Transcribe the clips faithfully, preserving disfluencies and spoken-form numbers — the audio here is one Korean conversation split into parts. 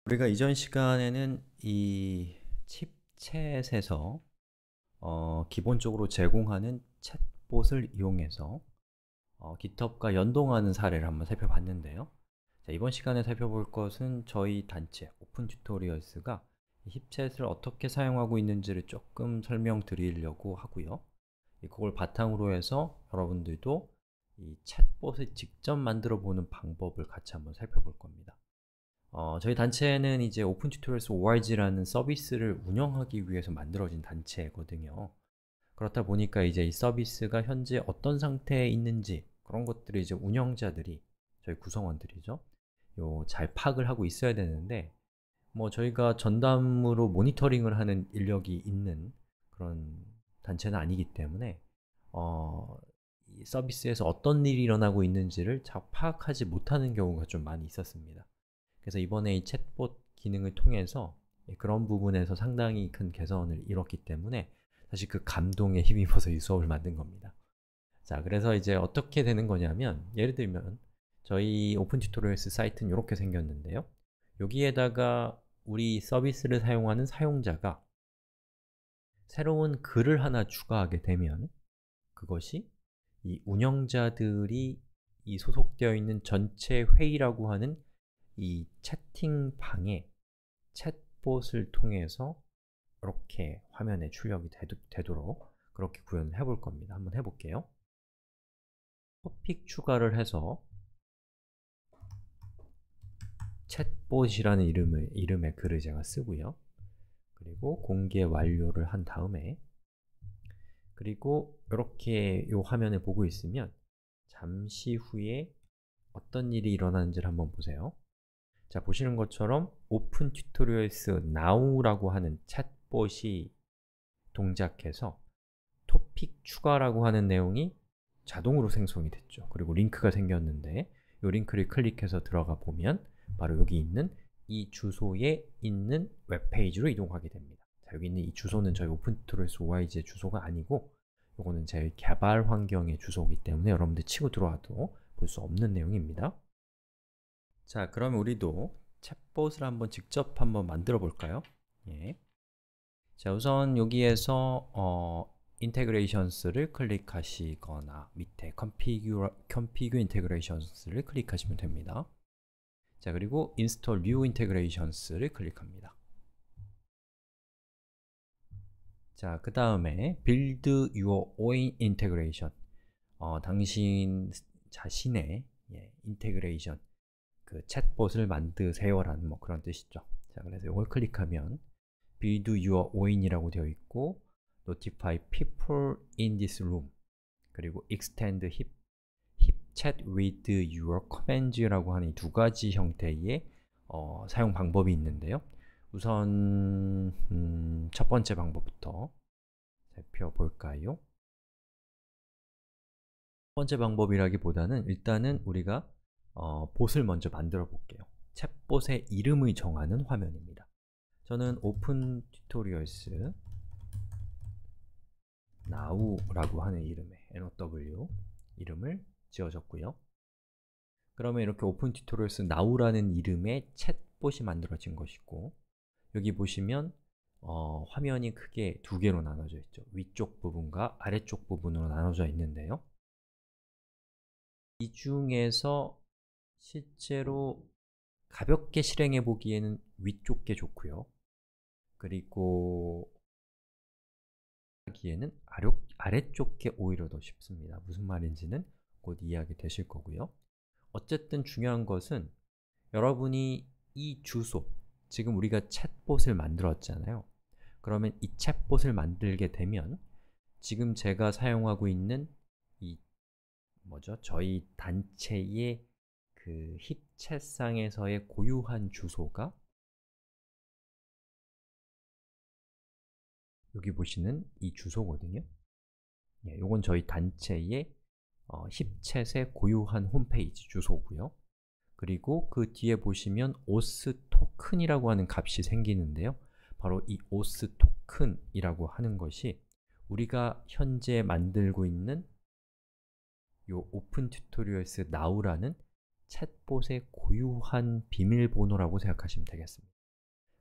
우리가 이전 시간에는 이 칩챗에서 어, 기본적으로 제공하는 챗봇을 이용해서 어, 깃허브과 연동하는 사례를 한번 살펴봤는데요. 자, 이번 시간에 살펴볼 것은 저희 단체 오픈 튜토리얼스가 이 힙챗을 어떻게 사용하고 있는지를 조금 설명드리려고 하고요. 그걸 바탕으로 해서 여러분들도 이 챗봇을 직접 만들어 보는 방법을 같이 한번 살펴볼 겁니다. 어, 저희 단체는 이제 오픈 튜토리얼스 오알지라는 서비스를 운영하기 위해서 만들어진 단체거든요. 그렇다 보니까 이제 이 서비스가 현재 어떤 상태에 있는지 그런 것들을 이제 운영자들이, 저희 구성원들이죠. 요 잘 파악을 하고 있어야 되는데 뭐 저희가 전담으로 모니터링을 하는 인력이 있는 그런 단체는 아니기 때문에 어, 이 서비스에서 어떤 일이 일어나고 있는지를 잘 파악하지 못하는 경우가 좀 많이 있었습니다. 그래서 이번에 이 챗봇 기능을 통해서 그런 부분에서 상당히 큰 개선을 이뤘기 때문에 사실 그 감동에 힘입어서 이 수업을 만든 겁니다. 자, 그래서 이제 어떻게 되는 거냐면 예를 들면 저희 오픈 튜토리얼스 사이트는 이렇게 생겼는데요. 여기에다가 우리 서비스를 사용하는 사용자가 새로운 글을 하나 추가하게 되면 그것이 이 운영자들이 이 소속되어 있는 전체 회의라고 하는 이 채팅방에 챗봇을 통해서 이렇게 화면에 출력이 되도, 되도록 그렇게 구현을 해볼 겁니다. 한번 해볼게요. 토픽 추가를 해서 챗봇이라는 이름을, 이름의 글을 제가 쓰고요. 그리고 공개 완료를 한 다음에 그리고 이렇게 이 화면을 보고 있으면 잠시 후에 어떤 일이 일어나는지를 한번 보세요. 자, 보시는 것처럼 오픈 튜토리얼스 now라고 하는 챗봇이 동작해서 토픽 추가라고 하는 내용이 자동으로 생성이 됐죠. 그리고 링크가 생겼는데 이 링크를 클릭해서 들어가 보면 바로 여기 있는 이 주소에 있는 웹페이지로 이동하게 됩니다. 자, 여기 있는 이 주소는 저희 오픈 튜토리얼스 오알지의 주소가 아니고 이거는 제 개발 환경의 주소이기 때문에 여러분들 치고 들어와도 볼 수 없는 내용입니다. 자, 그러면 우리도 챗봇을 한번 직접 한번 만들어 볼까요? 예. 자, 우선 여기에서 어, integrations를 클릭하시거나 밑에 configure, configure integrations를 클릭하시면 됩니다. 자, 그리고 install new integrations를 클릭합니다. 자, 그 다음에 build your own integration, 어, 당신 자신의 예, 인테그레이션, 그 챗봇을 만드세요라는 뭐 그런 뜻이죠. 자, 그래서 이걸 클릭하면 build your own이라고 되어 있고 notify people in this room 그리고 extend hip, hip chat with your commands라고 하는 두 가지 형태의 어, 사용 방법이 있는데요. 우선 음, 첫 번째 방법부터 살펴볼까요? 첫 번째 방법이라기보다는 일단은 우리가 어, 봇을 먼저 만들어 볼게요. 챗봇의 이름을 정하는 화면입니다. 저는 오픈 튜토리얼스 now라고 하는 이름의 now 이름을 지어줬고요. 그러면 이렇게 오픈 튜토리얼스 now라는 이름의 챗봇이 만들어진 것이고 여기 보시면 어, 화면이 크게 두 개로 나눠져 있죠. 위쪽 부분과 아래쪽 부분으로 나눠져 있는데요. 이 중에서 실제로 가볍게 실행해 보기에는 위쪽 게 좋고요. 그리고 하기에는 아래, 아래쪽 게 오히려 더 쉽습니다. 무슨 말인지는 곧 이해하게 되실 거고요. 어쨌든 중요한 것은 여러분이 이 주소, 지금 우리가 챗봇을 만들었잖아요. 그러면 이 챗봇을 만들게 되면 지금 제가 사용하고 있는 이 뭐죠? 저희 단체의 그 힙챗상에서의 고유한 주소가 여기 보시는 이 주소거든요. 예, 이건 저희 단체의 어, 힙챗의 고유한 홈페이지 주소고요. 그리고 그 뒤에 보시면 오스 토큰이라고 하는 값이 생기는데요. 바로 이 오스 토큰이라고 하는 것이 우리가 현재 만들고 있는 이 오픈 튜토리얼스 now라는 챗봇의 고유한 비밀번호라고 생각하시면 되겠습니다.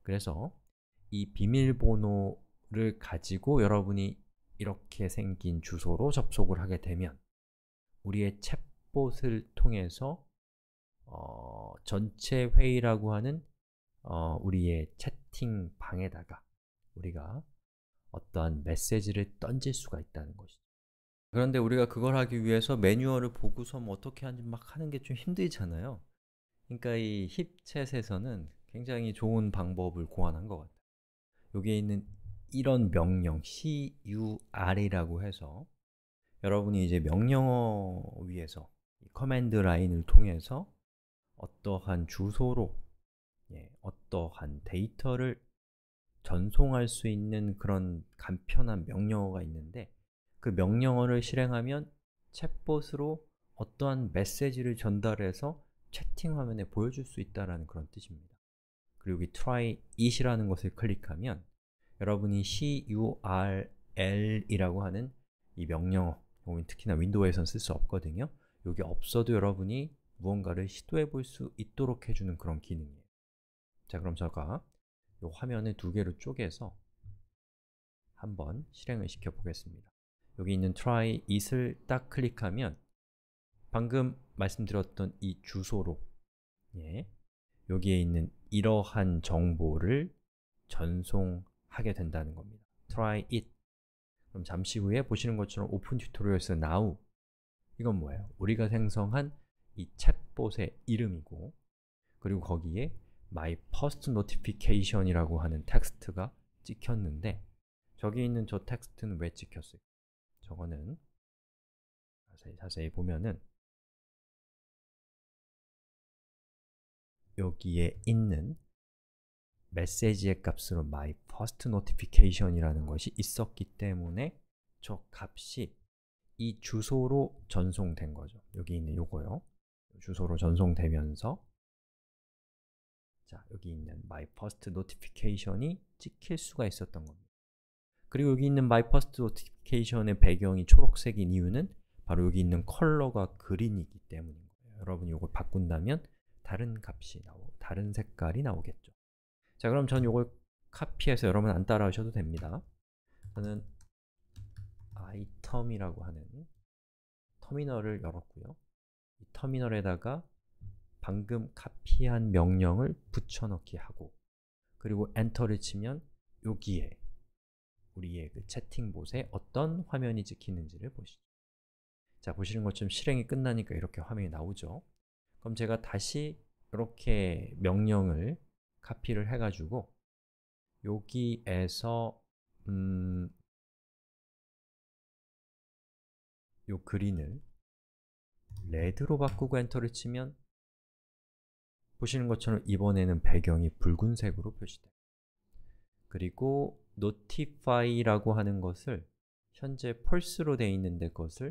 그래서 이 비밀번호를 가지고 여러분이 이렇게 생긴 주소로 접속을 하게 되면 우리의 챗봇을 통해서 어, 전체 회의라고 하는 어, 우리의 채팅방에다가 우리가 어떠한 메시지를 던질 수가 있다는 것이죠. 그런데 우리가 그걸 하기 위해서 매뉴얼을 보고서 뭐 어떻게 하는지 막 하는 게 좀 힘들잖아요. 그러니까 이 힙챗에서는 굉장히 좋은 방법을 고안한 것 같아요. 여기에 있는 이런 명령 cur이라고 해서 여러분이 이제 명령어 위에서 커맨드 라인을 통해서 어떠한 주소로 예, 어떠한 데이터를 전송할 수 있는 그런 간편한 명령어가 있는데 그 명령어를 실행하면 챗봇으로 어떠한 메시지를 전달해서 채팅 화면에 보여줄 수 있다는 그런 뜻입니다. 그리고 이 try it이라는 것을 클릭하면 여러분이 curl이라고 하는 이 명령어, 특히나 윈도우에서는 쓸 수 없거든요. 여기 없어도 여러분이 무언가를 시도해 볼 수 있도록 해주는 그런 기능이에요. 자, 그럼 제가 이 화면을 두 개로 쪼개서 한번 실행을 시켜 보겠습니다. 여기 있는 try it을 딱 클릭하면 방금 말씀드렸던 이 주소로 예, 여기에 있는 이러한 정보를 전송하게 된다는 겁니다. try it. 그럼 잠시 후에 보시는 것처럼 오픈 튜토리얼에서 now 이건 뭐예요? 우리가 생성한 이 챗봇의 이름이고 그리고 거기에 my first notification 이라고 하는 텍스트가 찍혔는데 저기 있는 저 텍스트는 왜 찍혔을까요? 저거는 자세히, 자세히 보면은 여기에 있는 메시지의 값으로 my first notification 이라는 것이 있었기 때문에 저 값이 이 주소로 전송된 거죠. 여기 있는 요거요. 주소로 전송되면서 자, 여기 있는 my first notification이 찍힐 수가 있었던 겁니다. 그리고 여기 있는 my first notification의 배경이 초록색인 이유는 바로 여기 있는 컬러가 그린이기 때문인 거예요. 여러분이 이걸 바꾼다면 다른 값이 나오고 다른 색깔이 나오겠죠. 자, 그럼 전 이걸 카피해서 여러분 안 따라하셔도 됩니다. 저는 item이라고 하는 터미널을 열었고요. 이 터미널에다가 방금 카피한 명령을 붙여넣기 하고 그리고 엔터를 치면 여기에 우리의 그 채팅봇에 어떤 화면이 찍히는지를 보시죠. 자, 보시는 것처럼 실행이 끝나니까 이렇게 화면이 나오죠. 그럼 제가 다시 이렇게 명령을 카피를 해가지고 여기에서 음, 요 그린을 레드로 바꾸고 엔터를 치면 보시는 것처럼 이번에는 배경이 붉은색으로 표시돼요. 그리고 notify라고 하는 것을 현재 false로 되어 있는데 그것을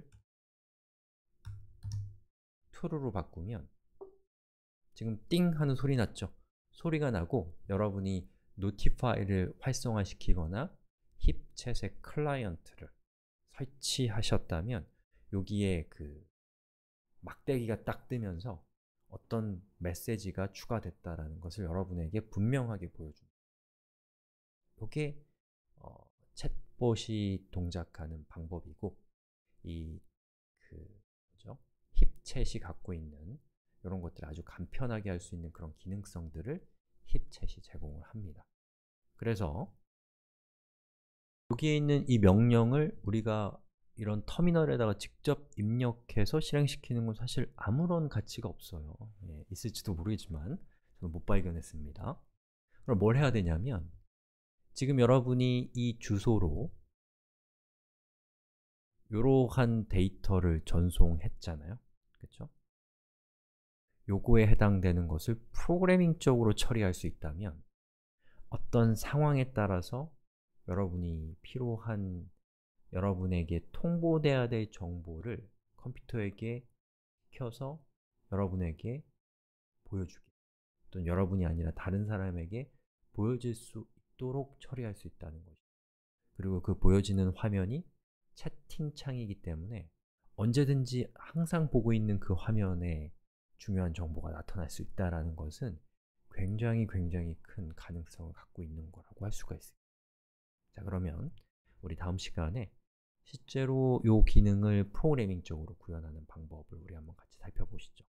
true로 바꾸면 지금 띵 하는 소리 났죠? 소리가 나고 여러분이 notify를 활성화시키거나 힙챗의 클라이언트를 설치하셨다면 여기에 그 막대기가 딱 뜨면서 어떤 메시지가 추가됐다라는 것을 여러분에게 분명하게 보여줍니다. 이게 어, 챗봇이 동작하는 방법이고 이 그 뭐죠? 힙챗이 갖고 있는 이런 것들을 아주 간편하게 할 수 있는 그런 기능성들을 힙챗이 제공을 합니다. 그래서 여기에 있는 이 명령을 우리가 이런 터미널에다가 직접 입력해서 실행시키는 건 사실 아무런 가치가 없어요. 예, 있을지도 모르겠지만 저는 못 발견했습니다. 그럼 뭘 해야 되냐면 지금 여러분이 이 주소로 이러한 데이터를 전송했잖아요. 그렇죠? 요거에 해당되는 것을 프로그래밍적으로 처리할 수 있다면 어떤 상황에 따라서 여러분이 필요한 여러분에게 통보돼야 될 정보를 컴퓨터에게 시켜서 여러분에게 보여주기 또는 여러분이 아니라 다른 사람에게 보여질 수 있도록 처리할 수 있다는 것이죠. 그리고 그 보여지는 화면이 채팅창이기 때문에 언제든지 항상 보고 있는 그 화면에 중요한 정보가 나타날 수 있다는 것은 굉장히 굉장히 큰 가능성을 갖고 있는 거라고 할 수가 있습니다. 자, 그러면 우리 다음 시간에 실제로 이 기능을 프로그래밍적으로 구현하는 방법을 우리 한번 같이 살펴보시죠.